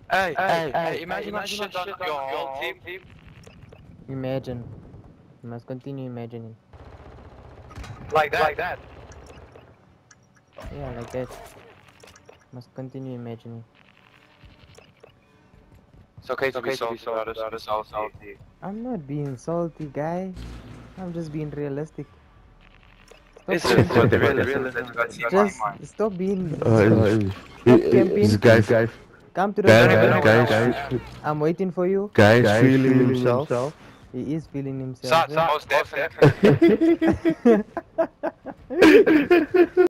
Hey, imagine what shit on your whole team. Imagine. You must continue imagining. Like that. Yeah, like that. Must continue imagining. It's okay to be salty without us being salty. I'm not being salty, guy. I'm just being realistic. Stop This being. is what the realism that you got team Just mind. stop being. Stop This camping. guy, Come to the Don't even front. know where I am. I'm waiting for you. guys feeling himself. He is feeling himself. Most definitely.